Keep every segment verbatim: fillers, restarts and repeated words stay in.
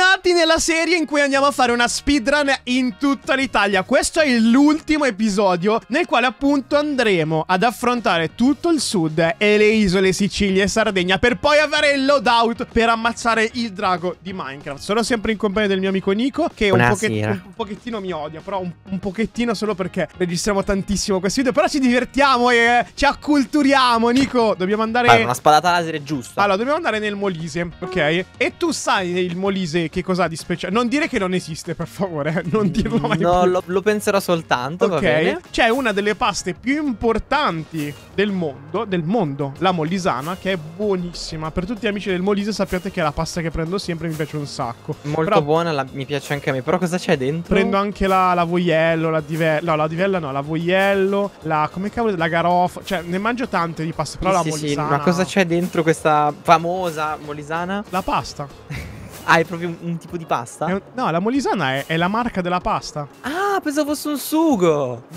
Bentornati nella serie in cui andiamo a fare una speedrun in tutta l'Italia. Questo è l'ultimo episodio nel quale appunto andremo ad affrontare tutto il sud e le isole Sicilia e Sardegna per poi avere il loadout per ammazzare il drago di Minecraft. Sono sempre in compagnia del mio amico Nico, che un, pochet un, un pochettino mi odia, però un, un pochettino solo perché registriamo tantissimo questi video. Però ci divertiamo e ci acculturiamo. Nico, dobbiamo andare... Allora, una spadata laser è giusta. Allora, dobbiamo andare nel Molise, ok? E tu sai il Molise che cos'ha di speciale? Non dire che non esiste, per favore. Non dirlo mai No, più. lo, lo penserò soltanto, Ok, va bene. c'è una delle paste più importanti del mondo, del mondo, la molisana, che è buonissima. Per tutti gli amici del Molise sappiate che è la pasta che prendo sempre, mi piace un sacco. Molto Però buona, la, mi piace anche a me. Però cosa c'è dentro? prendo anche la, la voiello, la divella. No, la divella no, la voiello, la... come cavolo, la garofana. Cioè, ne mangio tante di paste, però Sì, la sì, molisana... sì, ma cosa c'è dentro questa famosa molisana? La pasta. Ah, è proprio un, un tipo di pasta? È un- No, la molisana è, è la marca della pasta. Ah, pensavo fosse un sugo.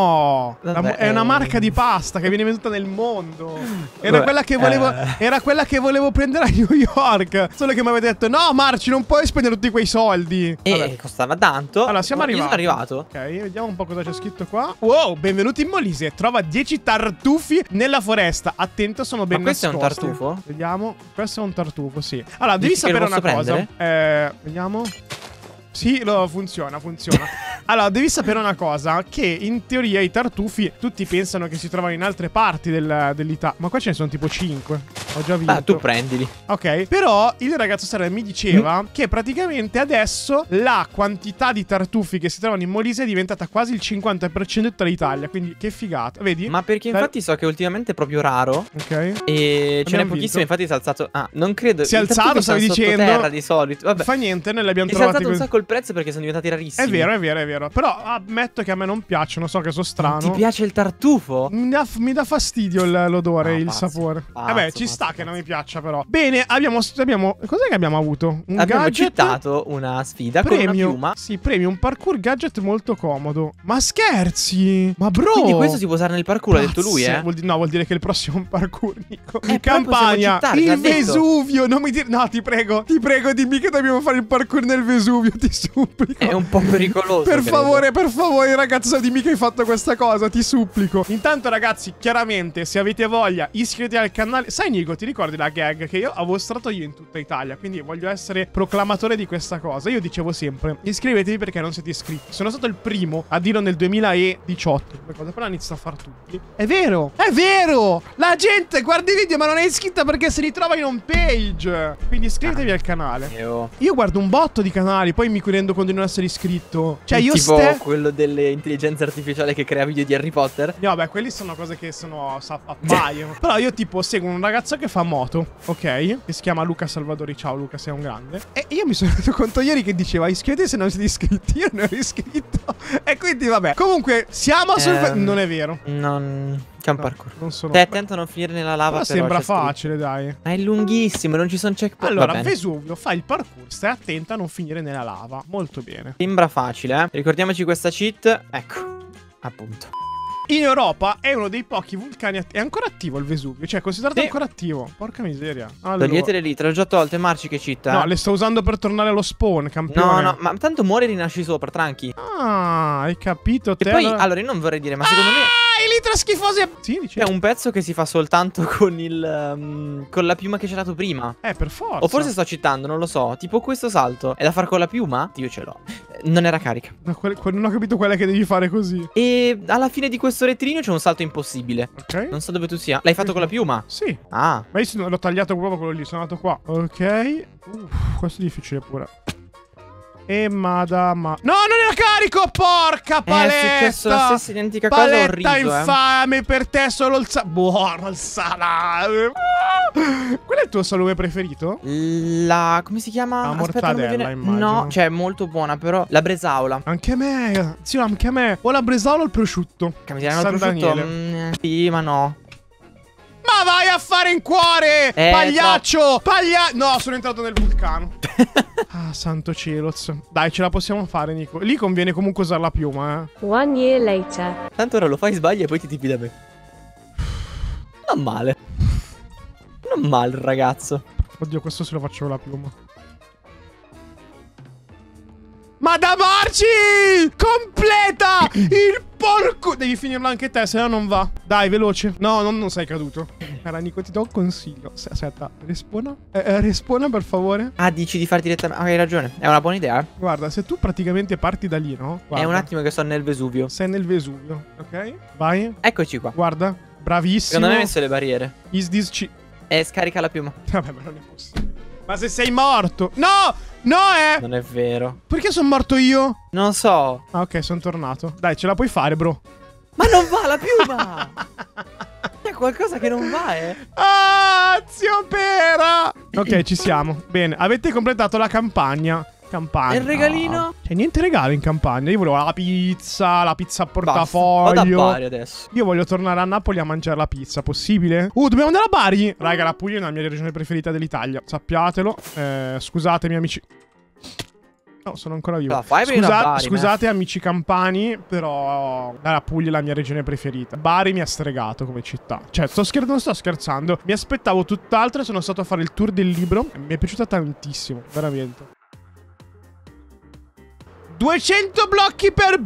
No, la Vabbè, mo- è una eh. marca di pasta che viene venduta nel mondo. Era Vabbè, quella che volevo eh. Era quella che volevo prendere a New York. Solo che mi avete detto: no, Marci, non puoi spendere tutti quei soldi. E Vabbè. costava tanto. Allora, siamo Ma io arrivati. sono arrivato. Ok, vediamo un po' cosa c'è scritto qua. Wow, benvenuti in Molise. Trova dieci tartufi nella foresta. Attento, sono ben questo è un nascosti. tartufo? Vediamo. Questo è un tartufo, sì. Allora, devi Dici che sapere lo una posso cosa. Eh, vediamo. Sì, lo, funziona, funziona. Allora, devi sapere una cosa, che in teoria i tartufi tutti pensano che si trovano in altre parti del, dell'Italia. Ma qua ce ne sono tipo cinque. Ho già vinto. Ah, tu prendili. Ok, però il ragazzo Sarah mi diceva che praticamente adesso la quantità di tartufi che si trovano in Molise è diventata quasi il cinquanta per cento di tutta l'Italia. Quindi che figata, vedi? Ma perché Beh, infatti so che ultimamente è proprio raro. ok. E ce n'è Abbiamo pochissimo. vinto. Infatti si è alzato. Ah, non credo. Si è i alzato, tartufi stavi stanno dicendo. sottoterra di solito. Vabbè. Fa niente, noi li abbiamo E si è trovati alzato un così. sacco il prezzo perché sono diventati rarissimi. È vero, è vero, è vero. Però ammetto che a me non piacciono, so che sono strano. Ti piace il tartufo? Mi dà, mi dà fastidio il- l'odore, No, il pazzo, sapore. pazzo, Vabbè, ci pazzo, sta che pazzo. non mi piaccia, però. Bene, abbiamo. abbiamo cos'è che abbiamo avuto? Un Abbiamo gadget. citato una sfida con una Premium. piuma. Sì, premium parkour gadget molto comodo. Ma scherzi? Ma bro. Quindi questo si può usare nel parkour, ha detto lui, Pazzo, eh? vuol di- no, vuol dire che il prossimo è un parkour, Nico. Eh, però Campania, possiamo citare, l'ha il detto. Vesuvio. Non mi dire. No, ti prego, ti prego, dimmi che dobbiamo fare il parkour nel Vesuvio, ti supplico. È un po' pericoloso. Per credo. favore, per favore, ragazzo, dimmi che hai fatto questa cosa, ti supplico. Intanto, ragazzi, chiaramente, se avete voglia, iscrivetevi al canale. Sai, Nico, ti ricordi la gag che io avevo strato io in tutta Italia? Quindi voglio essere proclamatore di questa cosa. Io dicevo sempre, iscrivetevi perché non siete iscritti. Sono stato il primo a dirlo nel duemiladiciotto. Come cosa, però inizio a far tutti. È vero, è vero. La gente guarda i video ma non è iscritta perché se li trova in home page. Quindi iscrivetevi Ah, al canale. Io... Io guardo un botto di canali, poi mi rendo conto di non essere iscritto. Cioè, io tipo ste... quello delle intelligenze artificiali che crea video di Harry Potter. No, beh, quelli sono cose che sono sa- appaiono. Però io tipo seguo un ragazzo che fa moto, ok? Che si chiama Luca Salvadori. Ciao Luca, sei un grande. E io mi sono reso conto ieri che diceva iscrivetevi se non siete iscritti. Io non ero iscritto. E quindi vabbè. Comunque siamo sul... Ehm, Non è vero. Non... C'è un No, parkour. non sono... Stai attento a non finire nella lava. Però però sembra c'è scritto. facile, dai. Ma è lunghissimo, non ci sono checkpoint. Allora, Va bene. Vesuvio, fai il parkour, stai attento a non finire nella lava. Molto bene. Sembra facile, eh. Ricordiamoci questa cheat. Ecco, appunto. In Europa è uno dei pochi vulcani att- È ancora attivo il Vesuvio. Cioè è considerato Sì. ancora attivo. Porca miseria. Allora. Toglietele lì, te l'ho già tolte, Marci, che cheat. No, eh. le sto usando per tornare allo spawn, campione. No, no, ma tanto muori e rinasci sopra, tranqui. Ah, hai capito E te. poi, allora- allora, io non vorrei dire, ma secondo me Ah, i litra schifosi. Sì, dici. è un pezzo che si fa soltanto con il um, con la piuma che c'è dato prima. Eh, per forza. O forse sto citando, non lo so. Tipo questo salto è da far con la piuma? Io ce l'ho. Eh, Non era carica. No, quel- quel- non ho capito quella che devi fare così. E alla fine di questo rettilineo c'è un salto impossibile. Ok. Non so dove tu sia. L'hai fatto con la piuma? Sì. Ah. Ma io sono- l'ho tagliato proprio quello lì. Sono andato qua. Ok. Uff, questo è difficile pure. E madama. No, non era carico! Porca paletta! È successo la stessa identica cosa, ho Paletta riso, eh. infame per te solo il sa... Buono il salame. Qual è il tuo salume preferito? La... come si chiama? La Aspetta, non mi mortadella, viene- immagino. No, cioè è molto buona, però la bresaola. Anche a me. Sì, anche a me. O la bresaola o il prosciutto. Che mi diranno il San prosciutto? Daniele. Mm, sì, ma no. Ma vai a fare in cuore! Eh, Pagliaccio! Paglia... No, sono entrato nel vulcano. Ah, santo cielo. Dai, ce la possiamo fare, Nico. Lì conviene comunque usare la piuma, eh. One year later. Tanto ora lo fai, sbagli e poi ti tipi da me. Non male. Non male, ragazzo. Oddio, questo se lo faccio con la piuma. Ma da Marci! Completa! Il porco! Devi finirlo anche te, se no non va. Dai, veloce. No, non, non sei caduto. Era Nico, ti do un consiglio. S aspetta, respona. Eh, eh, respona, per favore. Ah, dici di far direttamente. Ah, hai ragione. È una buona idea. Guarda, se tu praticamente parti da lì, no? Guarda. È un attimo che sono nel Vesuvio. Sei nel Vesuvio, ok? Vai. Eccoci qua. Guarda, bravissimo. Secondo me hai messo le barriere. Is this ci... E scarica la piuma. Vabbè, ma non è possibile. Ma se sei morto. No! No, eh! Non è vero. Perché sono morto io? Non so. Ah, ok, sono tornato. Dai, ce la puoi fare, bro. Ma non va la piuma! C'è qualcosa che non va, eh. Ah, zio Pera! Ok, ci siamo. Bene, avete completato la campagna. Campagna. E il regalino? C'è niente regalo in campagna. Io volevo la pizza, la pizza a Basta. portafoglio. Vado a Bari adesso. Io voglio tornare a Napoli a mangiare la pizza, possibile? Uh, dobbiamo andare a Bari? Raga, la Puglia è la mia regione preferita dell'Italia. Sappiatelo. Eh, scusatemi, amici. No, sono ancora vivo. No, fai prima Scusa- Bari, scusate, me. amici campani, però la Puglia è la mia regione preferita. Bari mi ha stregato come città. Cioè, sto scher- non sto scherzando. Mi aspettavo tutt'altro e sono stato a fare il tour del libro. Mi è piaciuta tantissimo, veramente. duecento blocchi per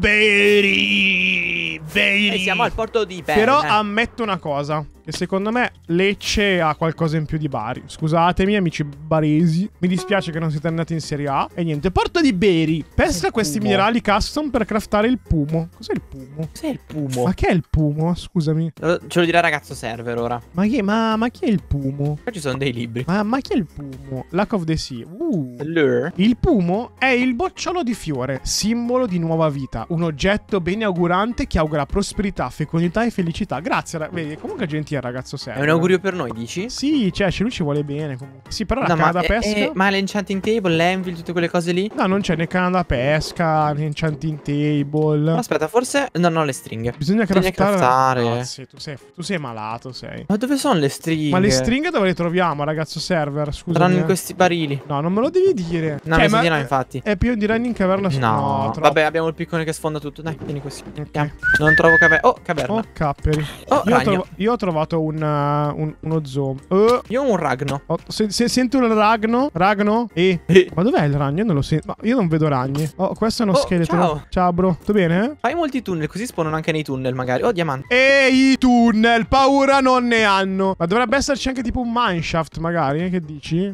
Beri. Beri. E siamo al porto di Bari. Però ammetto una cosa, che secondo me Lecce ha qualcosa in più di Bari. Scusatemi, amici baresi. Mi dispiace che non siete andati in Serie A. E niente, porto di Beri. Pesca Il questi pumo. minerali custom per craftare il pumo. Cos'è il pumo? Cos'è il pumo? Ma che è il pumo? Scusami. Ce lo dirà il ragazzo server ora. Ma chi, ma, ma chi è il pumo? Qua ci sono dei libri. Ma, ma chi è il pumo? Lack of the Sea. Uh. Lure. Il pumo è il bocciolo di fiore, simbolo di nuova vita, un oggetto beneaugurante che augura prosperità, fecondità e felicità. Grazie, ra- vedi, comunque gentile ragazzo È server. un augurio per noi, dici? Sì, cioè, lui ci vuole bene comunque. Sì, però la No, canna ma, da eh, pesca... eh, ma l'enchanting table, l'anvil, tutte quelle cose lì? No, non c'è né canna da pesca, né enchanting table. Aspetta, forse... No, no, le stringhe. Bisogna Bisogna craftare... craftare. Ah, sì, tu sei, tu sei malato, sei. Ma dove sono le stringhe? Ma le stringhe dove le troviamo, ragazzo server? Scusa. Saranno in questi barili. No, non me lo devi dire. No, Cioè, mi sa ma- di no, infatti. È più di Running Caverna. No, troppo. vabbè, abbiamo il piccone che sfonda tutto. Dai, vieni così. Ok. Andiamo. Non trovo caverna. Oh, caverna. Oh, capperi. Oh, io, ho ragno. trov- io ho trovato un, uh, un- uno zoo. Uh, Io ho un ragno. ho- se, se sento il ragno. Ragno? Eh. Eh. Ma dov'è il ragno? Io non lo sento. Ma io non vedo ragni. Oh, questo è uno Oh, scheletro. ciao. Ciao, bro. Tutto bene? Fai molti tunnel, così spawnano anche nei tunnel, magari. Oh, diamante. E i tunnel, paura non ne hanno. Ma dovrebbe esserci anche tipo un mineshaft, magari. Che dici?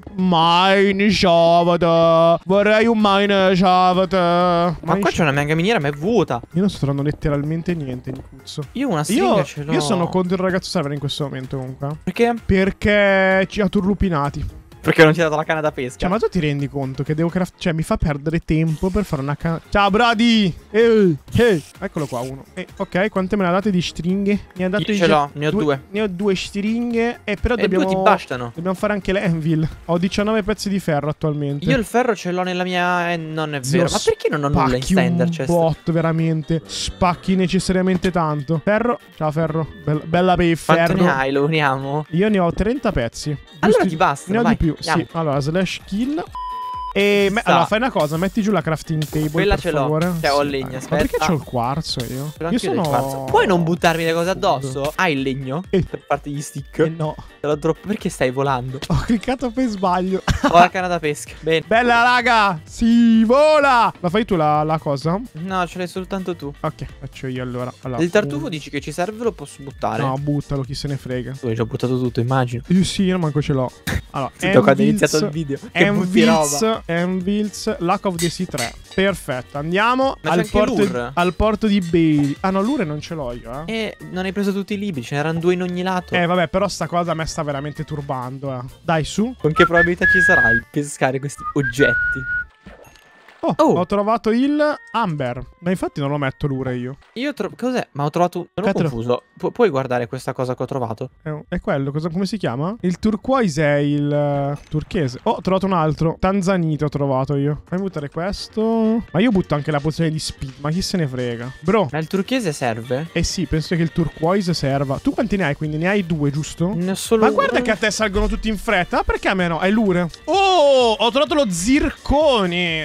Mineshaft. Vorrei un mineshaft. Ma qua c'è una mega miniera, ma è vuota. Io non sto trovando letteralmente niente di cuzzo. Io una stringa Io, ce l'ho. io sono contro il ragazzo server in questo momento comunque. Perché? Perché ci ha turlupinati. Perché non ti ha dato la canna da pesca. Cioè, ma tu ti rendi conto che devo craft... Cioè, mi fa perdere tempo per fare una canna... Ciao, Brady! Ehi, ehi. Eccolo qua, uno. Eh, ok, quante me ne ha date di stringhe? Ne ha dato Io di ce l'ho, ne ho due. Ne ho due stringhe. E però E dobbiamo... due ti bastano. Dobbiamo fare anche l'anvil. Ho diciannove pezzi di ferro attualmente. Io il ferro ce l'ho nella mia... Eh, non è Zio, vero. Ma perché non ho nulla in spacchi standard un chest? bot, veramente. Spacchi necessariamente tanto. Ferro. Ciao, ferro. Bella, bella per il Quanto ferro. ne hai? Lo uniamo? Io ne ho trenta pezzi. Allora Giusti- ti bastano, Ne ho vai, di più, andiamo. sì. Allora, slash kill. E me- Sta. allora fai una cosa, metti giù la crafting table. Quella per ce l'ho. favore. Cioè, ho Sì, legno, dai. aspetta. Ma perché Ah. c'ho il quarzo io? Ce l'ho Io anche io del sono. quarzo. Puoi non buttarmi le cose addosso? Hai il legno? Eh. Per farti gli stick? Eh no, Te l'ho troppo. Perché stai volando? ho cliccato per sbaglio. Ho la canna da pesca. Bene. Bella raga, si vola. La fai tu la, la cosa? No, ce l'hai soltanto tu. Ok, faccio io allora. allora Il tartufo un- dici che ci serve, lo posso buttare? No, buttalo, chi se ne frega. Tu hai già buttato tutto, immagino. Io sì, io manco ce l'ho. Allora, Tutto quando hai Anvils- iniziato il video. Che butti Anvils, roba. Anvils, Lack of the Sea tre. Perfetto, andiamo Ma c'è al anche porto, l'Ur. al porto di Bailey. Ah no, l'Ure non ce l'ho io, eh. E non hai preso tutti i libri, ce n'erano due in ogni lato. Eh vabbè, però sta cosa a me sta veramente turbando, eh. Dai, su. Con che probabilità ci sarà il pescare questi oggetti? Oh, Oh. ho trovato il Amber. Ma infatti non lo metto l'Ure io. Io tro- cos'è? Ma ho trovato. Sono Catelo. confuso. Pu- puoi guardare questa cosa che ho trovato? È, è quello, cosa, come si chiama? Il turquoise è il eh, turchese. Oh, ho trovato un altro. Tanzanite ho trovato io. Fai buttare questo. Ma io butto anche la pozione di speed. Ma chi se ne frega? Bro. Ma il turchese serve? Eh sì, penso che il turquoise serva. Tu quanti ne hai? Quindi ne hai due, giusto? Ne ho solo Ma guarda uno. che a te salgono tutti in fretta. Perché a me no? È l'Ure. Oh, ho trovato lo zircone. Che lo zircone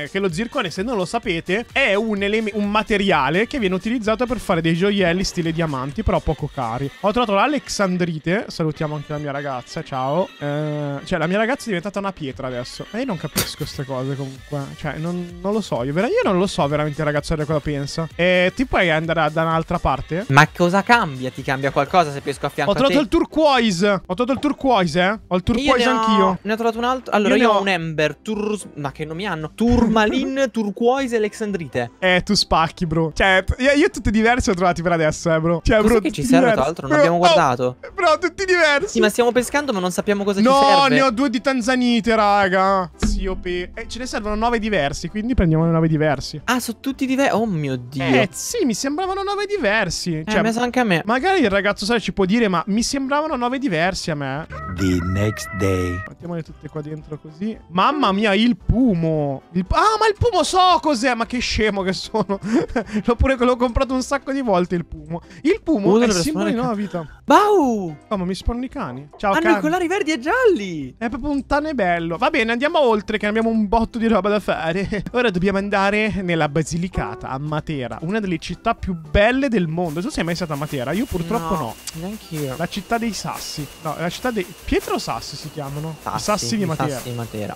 zircone, se non lo sapete, è un, eleme- un materiale che viene utilizzato per fare dei gioielli stile diamanti, però poco cari. Ho trovato l'Alexandrite, salutiamo anche la mia ragazza, ciao. Eh, cioè, la mia ragazza è diventata una pietra adesso. E io non capisco queste cose comunque. Cioè, non, non lo so, io, vera- io non lo so veramente il ragazzo cosa pensa. E ti puoi andare da un'altra parte? Ma cosa cambia? Ti cambia qualcosa se pesco a fianco Ho trovato a te? il turquoise. Ho trovato il turquoise, eh. Ho il turquoise Io ne ho- anch'io. Ne ho trovato un altro. Allora, Io io, ne ho ho- un Ember, tur... ma che nomi hanno? Turmalin, turquoise e Alexandrite. Eh, tu spacchi, bro. Cioè, io, io tutti diversi ho trovati per adesso, eh, bro. Cioè, Cos'è bro, che ci tutti serve, diversi. tra l'altro? Non abbiamo Oh, guardato. bro, tutti diversi. Sì, ma stiamo pescando, ma non sappiamo cosa No, ci serve. ne ho due di tanzanite, raga. Zio pe... Eh, ce ne servono nove diversi, quindi prendiamo nove diversi. Ah, sono tutti diversi. Oh mio dio. Eh, sì, mi sembravano nove diversi. Eh, Cioè, me sa anche a me. magari il ragazzo sai ci può dire, ma mi sembravano nove diversi a me. The next day. Mettiamole tutte qua dentro così. Mamma mia, il pumo. Il... Ah, ma il pumo so cos'è. Ma che scemo che sono. L'ho pure l'ho comprato un sacco di volte il pumo. Il pumo Uh, è il dovrebbe simbolo di suonare nuova vita. Bau! Oh, ma mi spawnano i cani. Ciao, Hanno cani. i collari verdi e gialli. È proprio un tane bello. Va bene, andiamo oltre, che abbiamo un botto di roba da fare. Ora dobbiamo andare nella Basilicata, a Matera, una delle città più belle del mondo. Tu sei mai stata a Matera? Io purtroppo no. Neanch'io. La città dei sassi. No, la città dei... Pietro Sassi si chiamano. I sassi di i Matera. Sassi di Matera.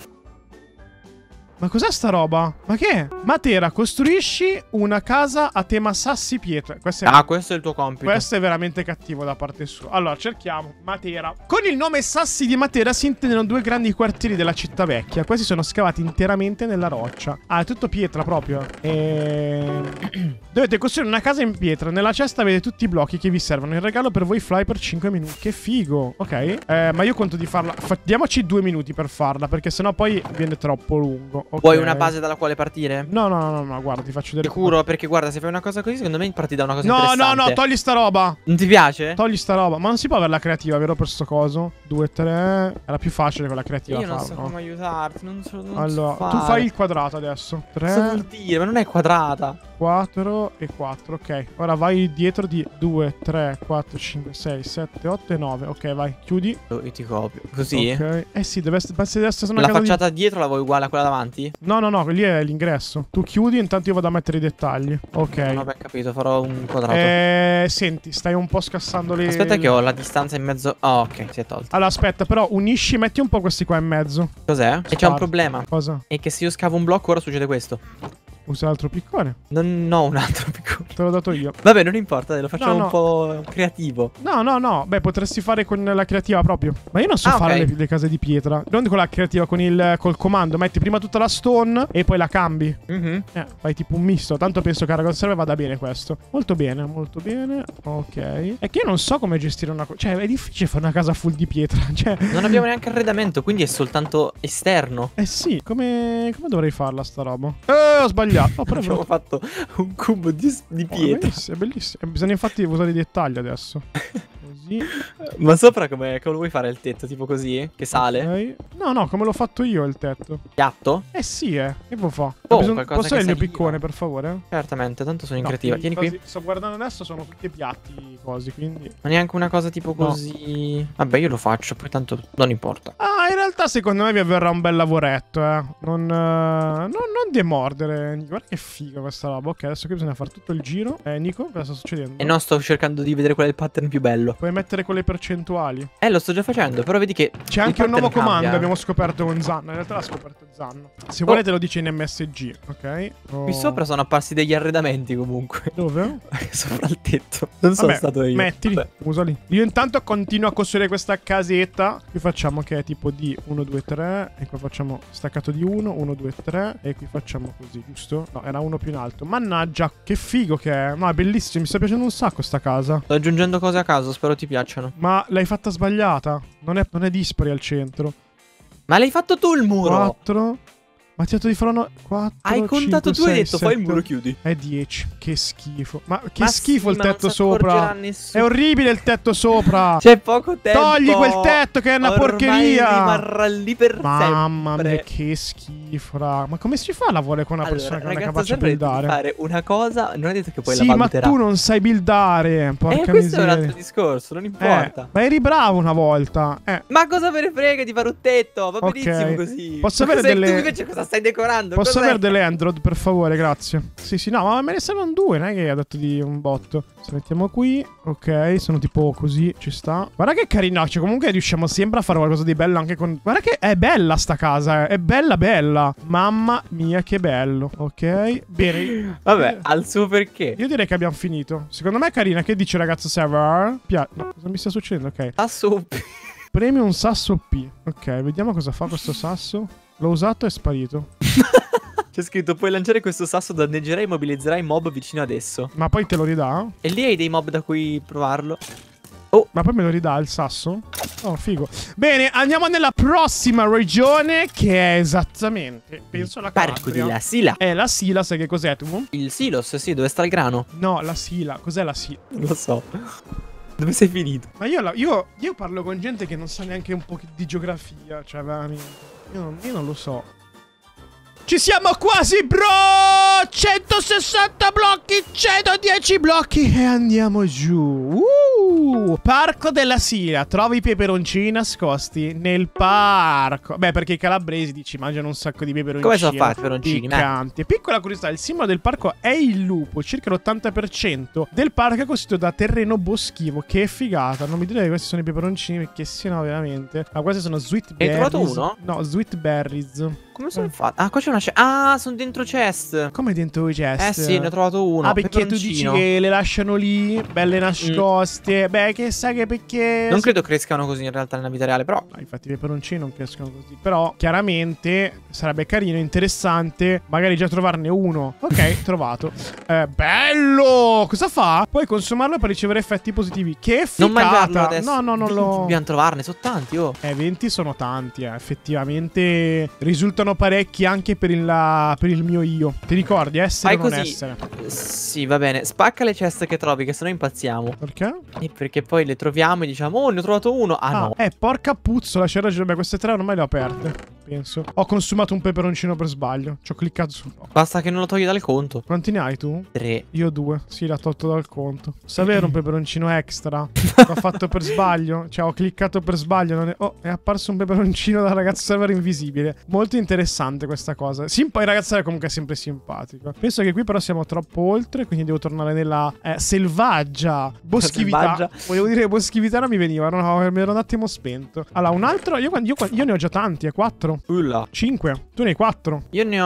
Ma cos'è sta roba? Ma che è? Matera, costruisci una casa a tema sassi pietre. Questo è... Ah, questo è il tuo compito. Questo è veramente cattivo da parte sua. Allora, cerchiamo Matera. Con il nome Sassi di Matera si intendono due grandi quartieri della città vecchia. Questi sono scavati interamente nella roccia. Ah, è tutto pietra proprio. E... Dovete costruire una casa in pietra. Nella cesta avete tutti i blocchi che vi servono. In regalo per voi fly per cinque minuti. Che figo. Ok. Eh, ma io conto di farla. Fa... Diamoci due minuti per farla, perché sennò poi viene troppo lungo. Okay. Vuoi una base dalla quale partire? No, no, no, no, no, guarda, ti faccio vedere. Sicuro, perché guarda, se fai una cosa così, secondo me parti da una cosa No, no, interessante. no, togli sta roba. Non ti piace? Togli sta roba. Ma non si può avere la creativa, vero, per sto coso? due, tre. Era più facile con la creativa Io non so farlo. come aiutarti, non so non Allora, so tu fare. fai il quadrato adesso. Cosa vuol tre, dire? Ma non è quadrata. quattro e quattro. Ok. Ora vai dietro di due, tre, quattro, cinque, sei, sette, otto e nove. Ok, vai. Chiudi. Io ti copio. Così? Ok. Eh sì, deve essere, deve essere una La casa di... facciata dietro la vuoi uguale a quella davanti? No, no, no, lì è l'ingresso. Tu chiudi, intanto io vado a mettere i dettagli. Ok. Non ho ben capito, farò un quadrato. Eh, senti, stai un po' scassando le... Aspetta che ho la distanza in mezzo. Oh, ok, si è tolto. Allora, aspetta, però unisci, metti un po' questi qua in mezzo. Cos'è? E c'è un problema. Cosa? È che se io scavo un blocco ora succede questo. Usa l'altro piccone. Non ho un altro piccolo. Te l'ho dato io. Vabbè, non importa, dai, lo facciamo No, no. un po' creativo. No, no, no. Beh, potresti fare con la creativa proprio. Ma io non so Ah, fare ok. le, le case di pietra. Non con la creativa, con il col comando. Metti prima tutta la stone e poi la cambi. Mhm. Eh, fai tipo un misto. Tanto penso che a cosa serve vada bene questo. Molto bene, molto bene. Ok. È che io non so come gestire una cosa. Cioè, è difficile fare una casa full di pietra. Cioè. Non abbiamo neanche arredamento, quindi è soltanto esterno. Eh sì, come. Come dovrei farla sta roba? Eh, ho sbagliato. Ho però Abbiamo fatto un cubo di, di Oh, è pietra. bellissimo, è bellissimo. Eh, Bisogna infatti usare i dettagli adesso. Così. Ma sopra come, come lo vuoi fare il tetto? Tipo così? Che sale? Ok. No, no, come l'ho fatto io il tetto. Piatto? Eh sì, eh. Che può fare? Oh, Bisogna- qualcosa Posso che avere il mio saliva. piccone, per favore? Certamente, tanto sono in No, creativa. Tieni qui. così- Sto guardando adesso, sono tutti piatti così, quindi... Ma neanche una cosa tipo No. così. Vabbè, io lo faccio, poi tanto non importa. Ah, in realtà secondo me vi avverrà un bel lavoretto, eh. Non, eh, non, non demordere. Nico. Guarda che figa questa roba. Ok, adesso qui bisogna fare tutto il giro. Eh, Nico, cosa sta succedendo? E no, sto cercando di vedere qual è il pattern più bello. Puoi mettere quelle percentuali. Eh, lo sto già facendo, però vedi che C'è il anche un pattern nuovo comando, cambia. abbiamo scoperto con Zanno. In realtà l'ha scoperto Zanno. Se volete lo dice in M S G, ok? Oh. Qui sopra sono apparsi degli arredamenti comunque. Dove? Sopra il tetto. Non sono Vabbè, stato io. mettili, Vabbè. usali. Io intanto continuo a costruire questa casetta. Qui facciamo che è tipo di uno, due, tre. E qua facciamo staccato di uno, uno, due, tre. E qui facciamo così, giusto? No, era uno più in alto. Mannaggia, che figo che è. No, è bellissimo, mi sta piacendo un sacco sta casa. Sto aggiungendo cose a caso, spero ti piacciono. Ma l'hai fatta sbagliata. Non è, non è dispari al centro. Ma l'hai fatto tu il muro? quattro. Ma ti ho detto di fare una... quattro, Hai contato cinque, tu e hai sei, detto fai il sette, muro, chiudi. È dieci. Che schifo. Ma che Ma schifo sì, il ma non tetto si accorgerà sopra. nessuno. È orribile il tetto sopra. C'è poco tempo. Togli quel tetto che è una Ormai porcheria. rimarrà lì per Mamma sempre. mia, che schifo, raga. Ma come si fa a lavorare con una persona Allora, che non è ragazzo, capace di sempre devi buildare? fare una cosa. Non è detto che poi Sì, la ma valuterà. tu non sai buildare. Porca Eh, questo è un miseria. altro discorso, non Eh, importa. ma eri bravo una volta. Eh. Ma cosa me ne frega di fare un tetto? Va Ok. benissimo così. Posso Ma avere cos'è- delle- Tu invece cosa stai decorando. Posso cos'è? avere delle Android, per favore, grazie. Sì, sì, no, ma me ne servono due, non è che ha detto di un botto. Se mettiamo qui, ok, sono tipo così, ci sta. Guarda che carino, cioè comunque riusciamo sempre a fare qualcosa di bello anche con... Guarda che è bella sta casa, eh. È bella bella. Mamma mia, che bello. Ok, bene. Vabbè, al suo perché. Io direi che abbiamo finito. Secondo me è carina. Che dice, ragazzo server? Pia... No, cosa mi sta succedendo? Ok. Sasso P. Premi un sasso P. Ok, vediamo cosa fa questo sasso. L'ho usato e è sparito. C'è scritto: puoi lanciare questo sasso, danneggerai e immobilizzerai mob vicino ad esso. Ma poi te lo ridà? E lì hai dei mob da cui provarlo. Ma poi me lo ridà il sasso? Oh, figo. Bene, andiamo nella prossima regione, che è esattamente, penso, la Parco Calabria. della Sila. È la Sila, sai che cos'è tu? Il silos, sì, dove sta il grano? No, la Sila. Cos'è la Sila? Non lo so. Dove sei finito? Ma io, la- io, io parlo con gente che non sa neanche un po' di geografia, cioè veramente. Io non, io non lo so. Ci siamo quasi, bro! centosessanta blocchi, centodieci blocchi e andiamo giù. Uh, Parco della Sila. Trovi i peperoncini nascosti nel parco. Beh, perché i calabresi, dici, mangiano un sacco di peperoncini. Come sono fatti i peperoncini? Piccanti. Piccola curiosità, il simbolo del parco è il lupo. Circa l'ottanta per cento del parco è costituito da terreno boschivo. Che figata. Non mi dire che questi sono i peperoncini, perché sì, no, veramente. Ma questi sono sweet berries. Hai trovato uno? No, sweet berries. Come sono fatti? Ah, qua c'è una chest. Ah, sono dentro chest. Come dentro i chest? Eh sì, ne ho trovato uno. Ah, perché tu dici peperoncino. che le lasciano lì, belle nascoste. Beh, che sai che perché... Non credo crescano così in realtà nella vita reale, però. No, infatti i peperoncini non crescono così. Però, chiaramente, sarebbe carino, interessante, magari già trovarne uno. Ok, trovato. Eh, bello! Cosa fa? Puoi consumarlo per ricevere effetti positivi. Che figata! Non mangiarlo adesso. No, no, non venti lo... Dobbiamo trovarne, sono tanti, oh. Eh, venti sono tanti, eh. Effettivamente risultano parecchi anche per il, la- per il mio io. Ti ricordi? Essere o Fai non così. essere? Sì, va bene. Spacca le chest che trovi, che sennò impazziamo. Perché? E perché poi le troviamo e diciamo: oh, ne ho trovato uno. Ah, Ah, no. eh, porca puzzola, c'è ragione. Beh, queste tre ormai le ho aperte, penso. Ho consumato un peperoncino per sbaglio. Ci ho cliccato su... Basta che non lo togli dal conto. Quanti ne hai tu? Tre. Io due. Sì, l'ha tolto dal conto. Sa avere un peperoncino extra? L'ho fatto per sbaglio. Cioè, ho cliccato per sbaglio. Non è... Oh, è apparso un peperoncino dal ragazzo server invisibile. Molto interessante questa cosa. Sì, poi il ragazzo server comunque è sempre simpatico. Penso che qui però siamo troppo oltre, quindi devo tornare nella eh, selvaggia boschività. Selvaggia. Volevo dire boschività, non mi veniva. No, no, mi ero un attimo spento. Allora, un altro... Io, io, io ne ho già tanti, eh. Quattro. Ulla. Cinque. Tu ne hai quattro. Io ne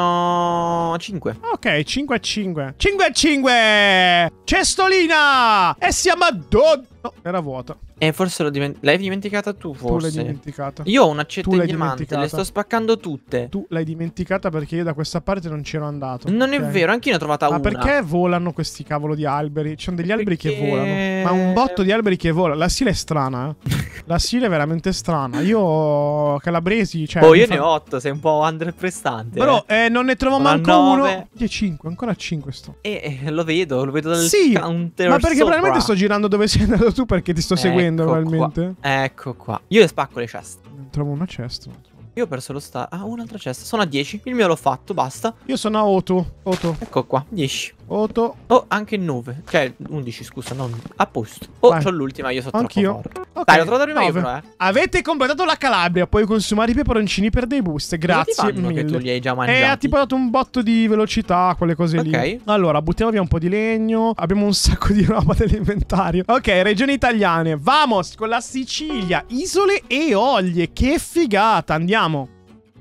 ho cinque. Ok, cinque a cinque. cinque a cinque! Cestolina! E siamo a dodici. No, era vuota. E forse l'ho diment- l'hai dimenticata tu, Tu l'hai forse. dimenticata. Io ho un'accetta Tu in l'hai diamante, dimenticata. le sto spaccando tutte. Tu l'hai dimenticata perché io da questa parte non c'ero andato. Non è Ok. vero, anch'io ne ho trovata Ma una. perché volano questi cavolo di alberi? Ci sono degli alberi che Perché- volano. Ma un botto di alberi che volano. La Sila è strana, eh. La Sila è veramente strana. Io calabresi, cioè... Oh, mi io fa- ne ho otto, sei un po' underprestante. Però eh, non ne trovo Una manco nove. uno. Io cinque, ancora cinque sto. Eh, eh, lo vedo, lo vedo dal Sì, counter ma perché sopra. probabilmente sto girando dove sei andato tu, perché ti sto seguendo Ecco probabilmente. qua. Ecco qua. Io le spacco le chest. Non trovo una cesta. non trovo. Io ho perso lo sta. Ah, un'altra chest. Sono a dieci. Il mio l'ho fatto, basta. Io sono a otto. otto. Ecco qua, dieci. otto. Oh, anche nove. Cioè, undici, scusa, non. A posto. Oh, Vai. c'ho l'ultima, io sono Anch'io. troppo forte. Ok, Dai, l'ho trovato prima io nove. però, eh. Avete completato la Calabria. Puoi consumare i peperoncini per dei boost. Grazie Cosa ti fanno mille. che tu li hai già mangiati? E ha tipo dato un botto di velocità, quelle cose Ok. lì. Allora, buttiamo via un po' di legno. Abbiamo un sacco di roba nell'inventario. Ok, regioni italiane. Vamos con la Sicilia. Isole e Eolie. Che figata. Andiamo.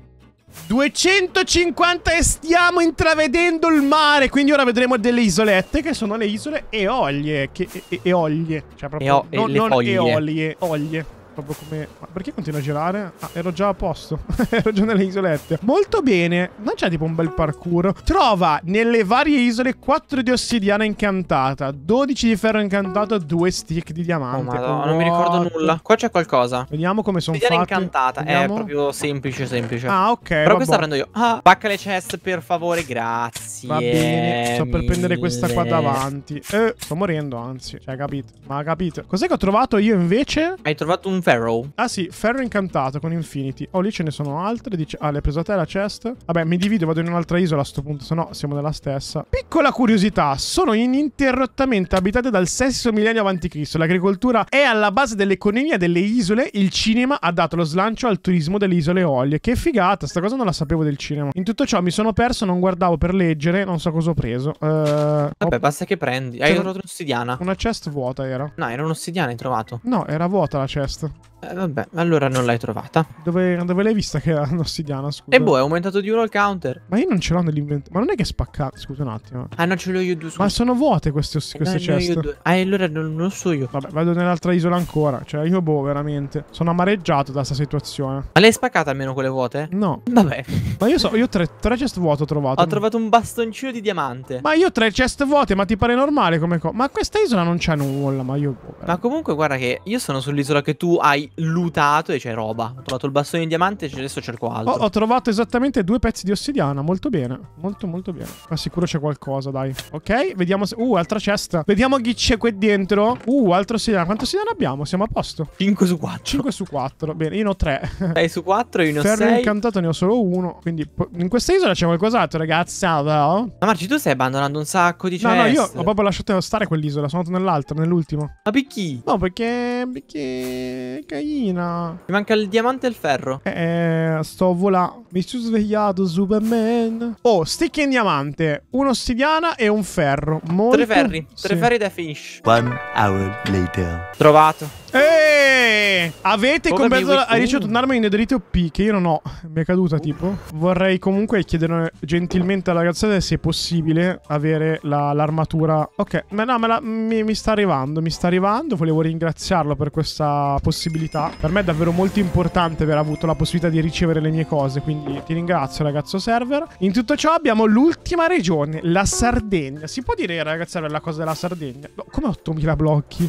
duecentocinquanta e stiamo intravedendo il mare. Quindi ora vedremo delle isolette che sono le isole Eolie. Che e- e- Eolie. Cioè proprio Eo- e non, le non foglie. Eolie. Olie. Proprio come... Ma perché continua a girare? Ah, ero già a posto. Ero già nelle isolette. Molto bene. Non c'è tipo un bel parkour. Trova nelle varie isole quattro di ossidiana incantata, dodici di ferro incantato, due stick di Oh, diamante. madonna, non mi ricordo What? nulla. Qua c'è qualcosa. Vediamo come sono Ossidiana fatti. incantata. È Vediamo. proprio semplice, semplice. Ah, ok. Però vabbè. questa prendo io. Ah, spacca le chest per favore, grazie. Va bene, sto per prendere questa qua mille. davanti. Eh, sto morendo, anzi. Cioè, capito? Ma capito. Cos'è che ho trovato io invece? Hai trovato un un ferro. Ah sì, ferro incantato con Infinity. Oh, lì ce ne sono altre. Dice... Ah, l'hai preso te la chest? Vabbè, mi divido, vado in un'altra isola a sto punto, se no siamo nella stessa. Piccola curiosità, sono ininterrottamente abitate dal sesto millennio avanti Cristo. L'agricoltura è alla base dell'economia delle isole. Il cinema ha dato lo slancio al turismo delle isole Eolie. Che figata, sta cosa non la sapevo del cinema. In tutto ciò mi sono perso, non guardavo per leggere, non so cosa ho preso. Uh, Vabbè, ho... basta che prendi. Hai trovato un'ossidiana? Una chest vuota era. No, era un'ossidiana, hai trovato. No, era vuota la chest. Eh, vabbè, allora non l'hai trovata. Dove, dove l'hai vista che era un'ossidiana, scusa? E boh, è aumentato di uno il counter. Ma io non ce l'ho nell'inventario. Ma non è che è spaccato, scusa un attimo. Ah, no, ce l'ho io due, scusa. Ma sono vuote queste, queste No, chest. io due. Ah, allora non, non lo so io. Vabbè, vado nell'altra isola ancora. Cioè, io boh, veramente. Sono amareggiato da sta situazione. Ma le hai spaccate almeno quelle vuote? No. Vabbè. Ma io so, io tre, tre chest vuote ho trovato. Ho trovato un bastoncino di diamante. Ma io tre chest vuote, ma ti pare normale come cosa? Ma questa isola non c'è nulla, ma io boh, Ma comunque guarda che io sono sull'isola che tu hai lootato e c'è roba. Ho trovato il bastone di diamante e adesso cerco altro. Ho, ho trovato esattamente due pezzi di ossidiana. Molto bene. Molto molto bene. Ma sicuro c'è qualcosa, dai. Ok, vediamo se... Uh, altra cesta. Vediamo chi c'è qui dentro. Uh, altro ossidiana. Quanto ossidiana abbiamo? Siamo a posto. cinque su quattro. cinque su quattro. Bene, io ne ho tre. sei su quattro, io ne ho Ferro sei. incantato ne ho solo uno. Quindi in questa isola c'è qualcos'altro, ragazzi. No? Ma Marci, tu stai abbandonando un sacco di No, chest. no, io ho proprio lasciato stare quell'isola. Sono andato nell'altra, nell'ultimo. Ma perché? No, perché... Perché... Carina. Mi manca il diamante e il ferro. Eh, sto volando. Mi sono svegliato, Superman. Oh, stick in diamante. Un'ossidiana e un ferro. Molto... Tre ferri. Tre sì. ferri da finish. One hour later. Trovato. Eeeh! Avete Come comprato... mi- Hai ricevuto uh. un'arma in netherite O P che io non ho. Mi è caduta tipo. Vorrei comunque chiedere gentilmente alla ragazzata se è possibile avere la- l'armatura. Ok, ma no, me la- mi, mi sta arrivando. Mi sta arrivando. Volevo ringraziarlo per questa possibilità. Per me è davvero molto importante aver avuto la possibilità di ricevere le mie cose. Quindi ti ringrazio, ragazzo server. In tutto ciò abbiamo l'ultima regione, la Sardegna. Si può dire, ragazzi, la cosa della Sardegna? No, come ottomila blocchi?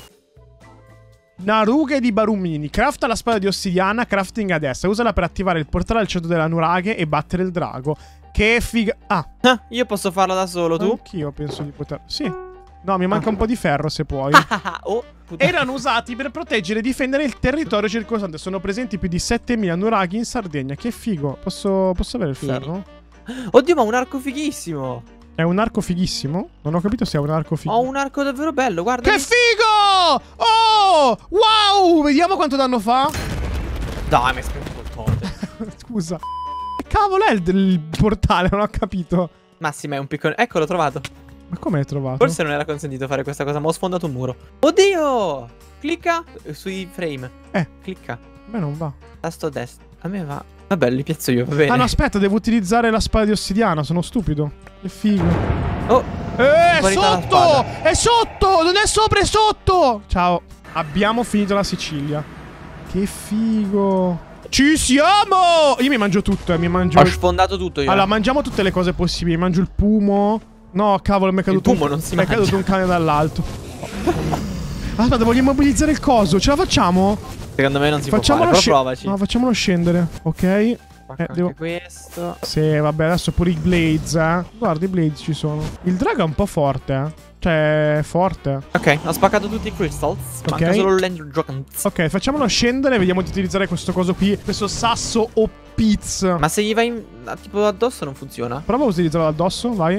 Narughe di Barumini. Crafta la spada di ossidiana. Crafting a destra. Usala per attivare il portale al centro della Nuraghe e battere il drago. Che figa... Ah, Ah, io posso farlo da solo, tu? anch'io penso di poter... Sì. No, mi manca un po' di ferro se puoi. Oh, puttana. Erano usati per proteggere e difendere il territorio circostante. Sono presenti più di settemila nuraghi in Sardegna. Che figo. Posso, posso avere il Sì. ferro? Oddio, ma un arco fighissimo. È un arco fighissimo? Non ho capito se è un arco figo. Ho un arco davvero bello, guarda. Che figo! Oh! Wow! Vediamo quanto danno fa. Dai, mi hai spento col totem. Scusa. Che cavolo è il, il portale? Non ho capito. Massima è un piccolo. Ecco, l'ho trovato. Ma come hai trovato? Forse non era consentito fare questa cosa, ma ho sfondato un muro. Oddio! Clicca sui frame. Eh. Clicca. A me non va. Tasto destro. A me va. Vabbè, li piazzo io, va bene. Ah no, aspetta, devo utilizzare la spada di ossidiana. Sono stupido. Che figo. Oh, Eh, Sparita la sotto! spada. È sotto! Non è sopra, è sotto! Ciao. Abbiamo finito la Sicilia. Che figo. Ci siamo! Io mi mangio tutto, eh. Mi mangio... ho sfondato tutto io. Allora, mangiamo tutte le cose possibili. Mangio il pumo. No, cavolo, mi è caduto, Il pumo un... non si mi è mangia. caduto un cane dall'alto. Aspetta, voglio immobilizzare il coso. Ce la facciamo? Secondo me non si Facciamolo può fare, sce- però provaci. No, facciamolo scendere. Ok. Spacco eh, devo- anche questo. Sì, vabbè, adesso pure i blades, eh. Guarda, i blades ci sono. Il drago è un po' forte, eh. Cioè, è forte. Ok, ho spaccato tutti i crystals. Manca Ok. solo l'Ender Dragons. Ok, facciamolo scendere. Vediamo di utilizzare questo coso qui. Questo sasso o pizz. Ma se gli vai in, a- tipo addosso non funziona. Prova a utilizzarlo addosso, vai.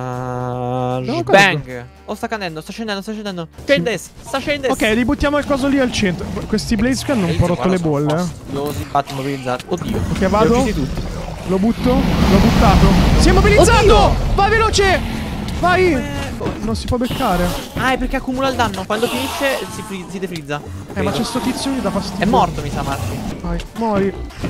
Uh, cosa bang. Oh, sta cadendo, sta scendendo, sta scendendo. Scende, sta scendendo. Ok, ributtiamo il coso lì al centro. Questi blades qui hanno un po' rotto le bolle, eh. Fastidiosi, fatti immobilizzati. Oddio. Ok, Li ho vado. uccisi tutti. Lo butto. L'ho buttato. Si è immobilizzato! Oddio! Vai veloce! Vai! Non si può beccare. Ah, è perché accumula il danno. Quando finisce si, fri- si defrizza. Eh, ma c'è sto tizio che dà fastidio. È morto, mi sa, Marci. Vai, muori.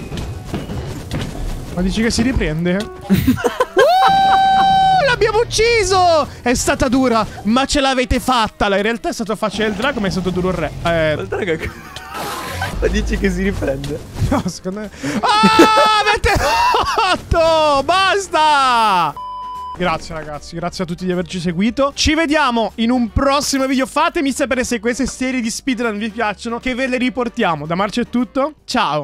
Ma dici che si riprende? uh, l'abbiamo ucciso! È stata dura, ma ce l'avete fatta. In realtà è stato facile il drago, ma è stato duro il re. Eh, Ma dici che si riprende? no, secondo me... Ah, avete fatto! Basta! Grazie ragazzi, grazie a tutti di averci seguito. Ci vediamo in un prossimo video. Fatemi sapere se queste serie di speedrun vi piacciono, che ve le riportiamo. Da Marcio è tutto, ciao!